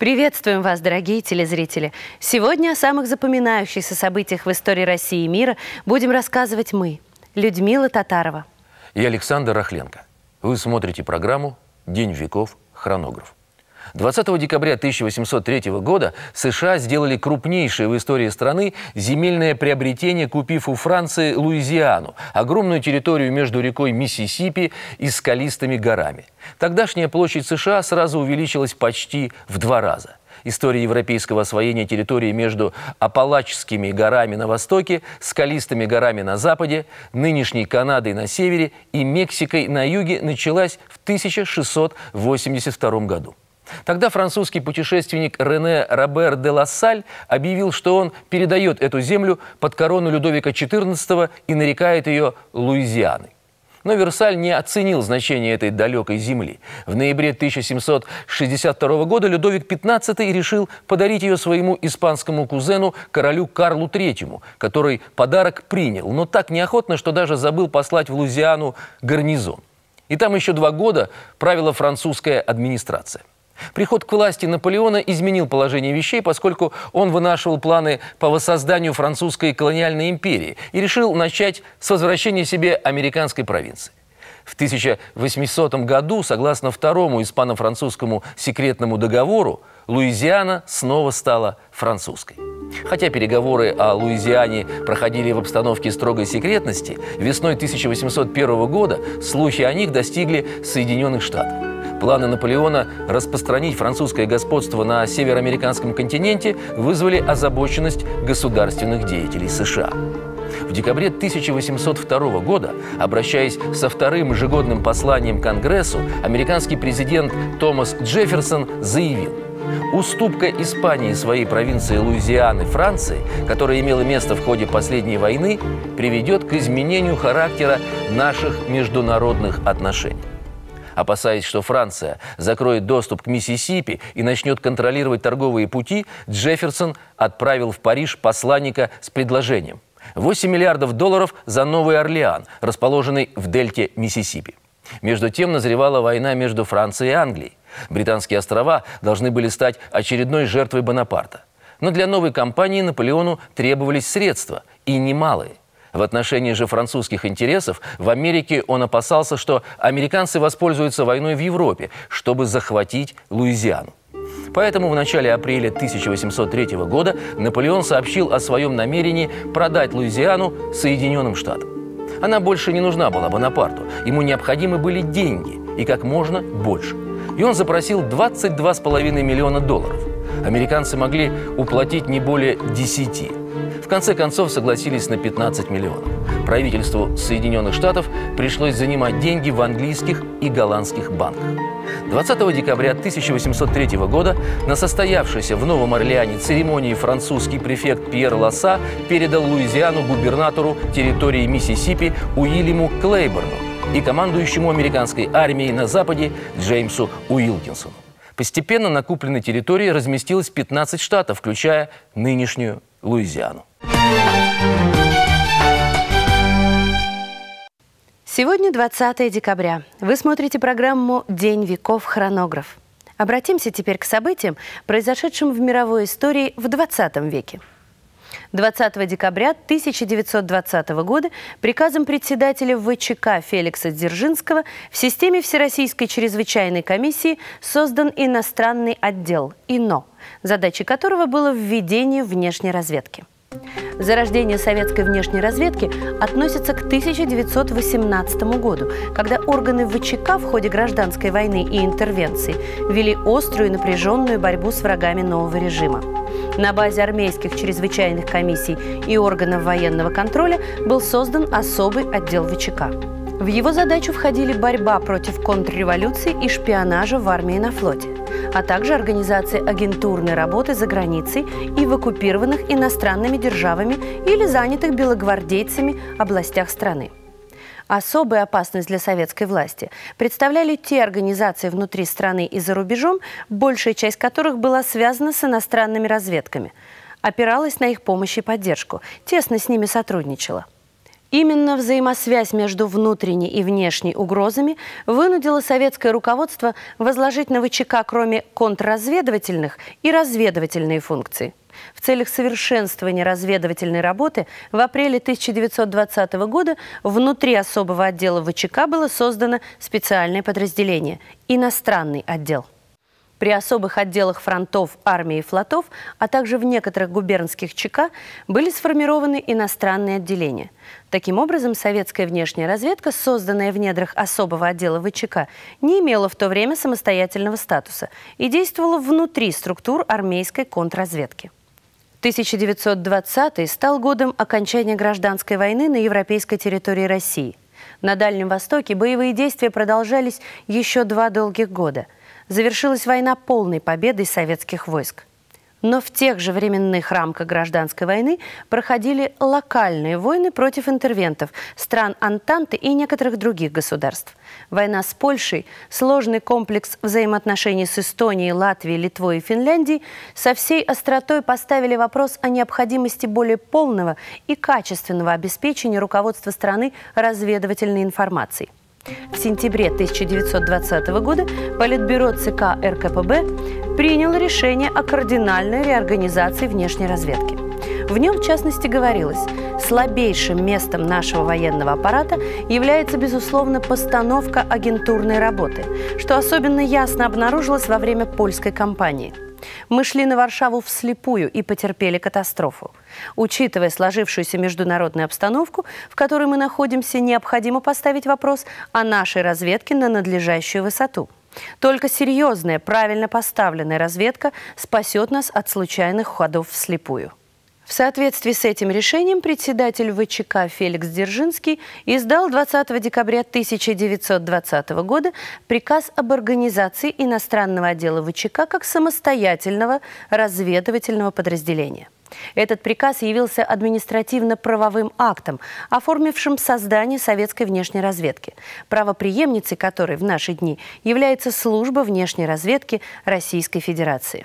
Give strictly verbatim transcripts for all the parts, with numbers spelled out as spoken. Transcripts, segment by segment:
Приветствуем вас, дорогие телезрители! Сегодня о самых запоминающихся событиях в истории России и мира будем рассказывать мы, Людмила Татарова и Александр Рахленко. Вы смотрите программу «День веков. Хронограф». двадцатого декабря тысяча восемьсот третьего года США сделали крупнейшее в истории страны земельное приобретение, купив у Франции Луизиану, огромную территорию между рекой Миссисипи и скалистыми горами. Тогдашняя площадь США сразу увеличилась почти в два раза. История европейского освоения территории между Апалачскими горами на востоке, скалистыми горами на западе, нынешней Канадой на севере и Мексикой на юге началась в тысяча шестьсот восемьдесят втором году. Тогда французский путешественник Рене Робер де Лассаль объявил, что он передает эту землю под корону Людовика четырнадцатого и нарекает ее Луизианой. Но Версаль не оценил значение этой далекой земли. В ноябре тысяча семьсот шестьдесят второго года Людовик пятнадцатый решил подарить ее своему испанскому кузену, королю Карлу третьему, который подарок принял, но так неохотно, что даже забыл послать в Луизиану гарнизон. И там еще два года правила французская администрация. Приход к власти Наполеона изменил положение вещей, поскольку он вынашивал планы по воссозданию французской колониальной империи и решил начать с возвращения себе американской провинции. В тысяча восьмисотом году, согласно второму испано-французскому секретному договору, Луизиана снова стала французской. Хотя переговоры о Луизиане проходили в обстановке строгой секретности, весной тысяча восемьсот первого года слухи о них достигли Соединенных Штатов. Планы Наполеона распространить французское господство на североамериканском континенте вызвали озабоченность государственных деятелей США. В декабре тысяча восемьсот второго года, обращаясь со вторым ежегодным посланием к Конгрессу, американский президент Томас Джефферсон заявил: уступка Испании своей провинции Луизианы Франции, которая имела место в ходе последней войны, приведет к изменению характера наших международных отношений. Опасаясь, что Франция закроет доступ к Миссисипи и начнет контролировать торговые пути, Джефферсон отправил в Париж посланника с предложением: восемь миллиардов долларов за Новый Орлеан, расположенный в дельте Миссисипи. Между тем назревала война между Францией и Англией. Британские острова должны были стать очередной жертвой Бонапарта. Но для новой кампании Наполеону требовались средства, и немалые. В отношении же французских интересов в Америке он опасался, что американцы воспользуются войной в Европе, чтобы захватить Луизиану. Поэтому в начале апреля тысяча восемьсот третьего года Наполеон сообщил о своем намерении продать Луизиану Соединенным Штатам. Она больше не нужна была Бонапарту, ему необходимы были деньги, и как можно больше. И он запросил двадцать два с половиной миллиона долларов. Американцы могли уплатить не более десяти. В конце концов согласились на пятнадцать миллионов. Правительству Соединенных Штатов пришлось занимать деньги в английских и голландских банках. двадцатого декабря тысяча восемьсот третьего года на состоявшейся в Новом Орлеане церемонии французский префект Пьер Ласса передал Луизиану губернатору территории Миссисипи Уильяму Клейборну и командующему американской армией на Западе Джеймсу Уилкинсону. Постепенно на купленной территории разместилось пятнадцать штатов, включая нынешнюю Луизиану. Сегодня двадцатое декабря. Вы смотрите программу «День веков. Хронограф». Обратимся теперь к событиям, произошедшим в мировой истории в двадцатом веке. двадцатого декабря тысяча девятьсот двадцатого года приказом председателя вэ че ка Феликса Дзержинского в системе Всероссийской чрезвычайной комиссии создан иностранный отдел ИНО, задачей которого было введение внешней разведки. Зарождение советской внешней разведки относится к тысяча девятьсот восемнадцатому году, когда органы вэ че ка в ходе гражданской войны и интервенции вели острую и напряженную борьбу с врагами нового режима. На базе армейских чрезвычайных комиссий и органов военного контроля был создан особый отдел вэ че ка. В его задачу входили борьба против контрреволюции и шпионажа в армии и на флоте, а также организация агентурной работы за границей и в оккупированных иностранными державами или занятых белогвардейцами областях страны. Особую опасность для советской власти представляли те организации внутри страны и за рубежом, большая часть которых была связана с иностранными разведками, опиралась на их помощь и поддержку, тесно с ними сотрудничала. Именно взаимосвязь между внутренней и внешней угрозами вынудила советское руководство возложить на ВЧК кроме контрразведывательных и разведывательные функции. В целях совершенствования разведывательной работы в апреле тысяча девятьсот двадцатого года внутри особого отдела ВЧК было создано специальное подразделение – иностранный отдел. При особых отделах фронтов, армии и флотов, а также в некоторых губернских ЧК были сформированы иностранные отделения. Таким образом, советская внешняя разведка, созданная в недрах особого отдела ВЧК, не имела в то время самостоятельного статуса и действовала внутри структур армейской контрразведки. тысяча девятьсот двадцатый стал годом окончания гражданской войны на европейской территории России. На Дальнем Востоке боевые действия продолжались еще два долгих года. Завершилась война полной победой советских войск. Но в тех же временных рамках гражданской войны проходили локальные войны против интервентов, стран Антанты и некоторых других государств. Война с Польшей, сложный комплекс взаимоотношений с Эстонией, Латвией, Литвой и Финляндией со всей остротой поставили вопрос о необходимости более полного и качественного обеспечения руководства страны разведывательной информацией. В сентябре тысяча девятьсот двадцатого года Политбюро ЦК РКПБ приняло решение о кардинальной реорганизации внешней разведки. В нем, в частности, говорилось, слабейшим местом нашего военного аппарата является, безусловно, постановка агентурной работы, что особенно ясно обнаружилось во время польской кампании. Мы шли на Варшаву вслепую и потерпели катастрофу. Учитывая сложившуюся международную обстановку, в которой мы находимся, необходимо поставить вопрос о нашей разведке на надлежащую высоту. Только серьезная, правильно поставленная разведка спасет нас от случайных ходов вслепую. В соответствии с этим решением председатель ВЧК Феликс Дзержинский издал двадцатого декабря тысяча девятьсот двадцатого года приказ об организации иностранного отдела ВЧК как самостоятельного разведывательного подразделения. Этот приказ явился административно-правовым актом, оформившим создание советской внешней разведки, правопреемницей которой в наши дни является Служба внешней разведки Российской Федерации.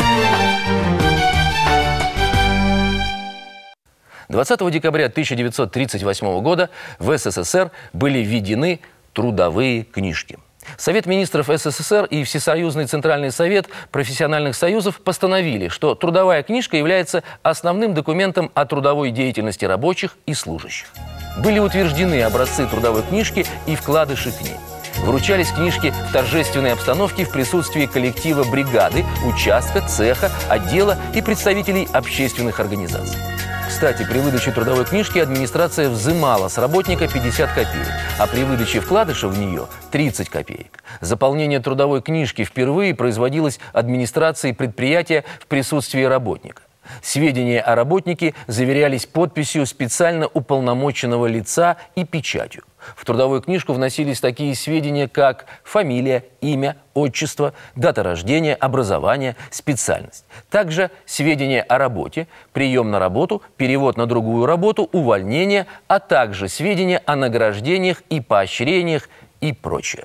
двадцатого декабря тысяча девятьсот тридцать восьмого года в СССР были введены трудовые книжки. Совет министров СССР и Всесоюзный Центральный совет профессиональных союзов постановили, что трудовая книжка является основным документом о трудовой деятельности рабочих и служащих. Были утверждены образцы трудовой книжки и вкладыши к ней. Вручались книжки в торжественной обстановке в присутствии коллектива бригады, участка, цеха, отдела и представителей общественных организаций. Кстати, при выдаче трудовой книжки администрация взимала с работника пятьдесят копеек, а при выдаче вкладыша в нее тридцать копеек. Заполнение трудовой книжки впервые производилось администрацией предприятия в присутствии работника. Сведения о работнике заверялись подписью специально уполномоченного лица и печатью. В трудовую книжку вносились такие сведения, как фамилия, имя, отчество, дата рождения, образование, специальность. Также сведения о работе, прием на работу, перевод на другую работу, увольнение, а также сведения о награждениях и поощрениях и прочее.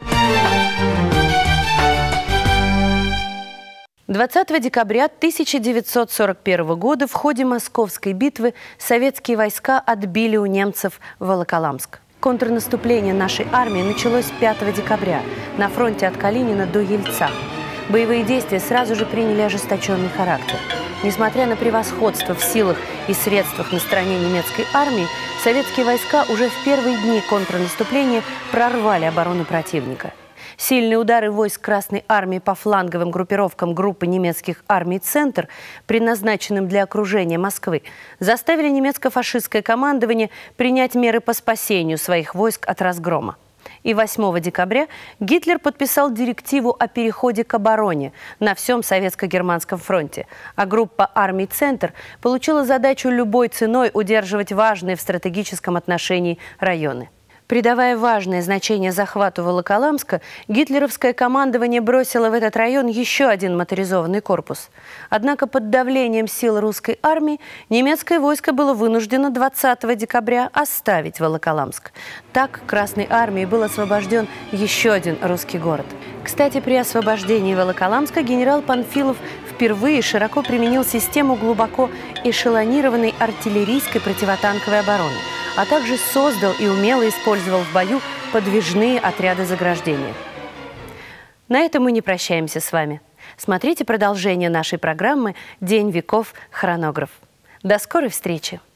двадцатого декабря тысяча девятьсот сорок первого года в ходе Московской битвы советские войска отбили у немцев Волоколамск. Контрнаступление нашей армии началось пятого декабря на фронте от Калинина до Ельца. Боевые действия сразу же приняли ожесточенный характер. Несмотря на превосходство в силах и средствах на стороне немецкой армии, советские войска уже в первые дни контрнаступления прорвали оборону противника. Сильные удары войск Красной армии по фланговым группировкам группы немецких армий «Центр», предназначенным для окружения Москвы, заставили немецко-фашистское командование принять меры по спасению своих войск от разгрома. И восьмого декабря Гитлер подписал директиву о переходе к обороне на всем Советско-Германском фронте, а группа армий «Центр» получила задачу любой ценой удерживать важные в стратегическом отношении районы. Придавая важное значение захвату Волоколамска, гитлеровское командование бросило в этот район еще один моторизованный корпус. Однако под давлением сил русской армии немецкое войско было вынуждено двадцатого декабря оставить Волоколамск. Так Красной армией был освобожден еще один русский город. Кстати, при освобождении Волоколамска генерал Панфилов впервые широко применил систему глубоко эшелонированной артиллерийской противотанковой обороны, а также создал и умело использовал в бою подвижные отряды заграждения. На этом мы не прощаемся с вами. Смотрите продолжение нашей программы «День веков. Хронограф». До скорой встречи!